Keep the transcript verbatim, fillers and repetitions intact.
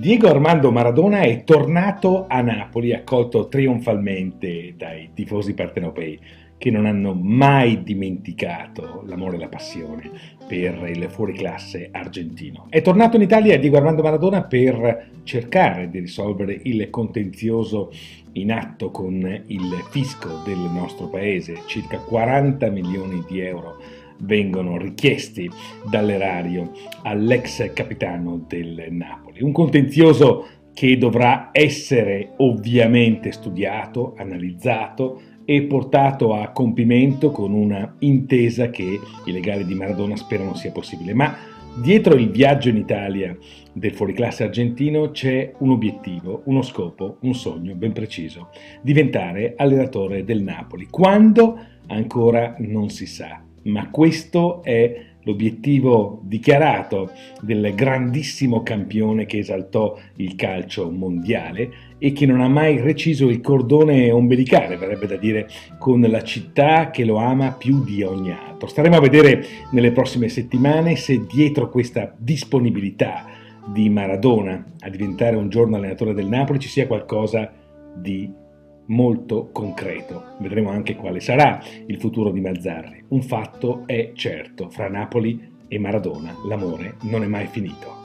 Diego Armando Maradona è tornato a Napoli, accolto trionfalmente dai tifosi partenopei, che non hanno mai dimenticato l'amore e la passione per il fuoriclasse argentino. È tornato in Italia Diego Armando Maradona per cercare di risolvere il contenzioso in atto con il fisco del nostro paese. Circa quaranta milioni di euro vengono richiesti dall'erario all'ex capitano del Napoli. Un contenzioso che dovrà essere ovviamente studiato, analizzato e portato a compimento con una intesa che i legali di Maradona sperano sia possibile. Ma dietro il viaggio in Italia del fuoriclasse argentino c'è un obiettivo, uno scopo, un sogno ben preciso: diventare allenatore del Napoli. Quando? Ancora non si sa. Ma questo è l'obiettivo dichiarato del grandissimo campione che esaltò il calcio mondiale e che non ha mai reciso il cordone ombelicale, verrebbe da dire, con la città che lo ama più di ogni altro. Staremo a vedere nelle prossime settimane se dietro questa disponibilità di Maradona a diventare un giorno allenatore del Napoli ci sia qualcosa di molto concreto. Vedremo anche quale sarà il futuro di Mazzarri. Un fatto è certo: fra Napoli e Maradona l'amore non è mai finito.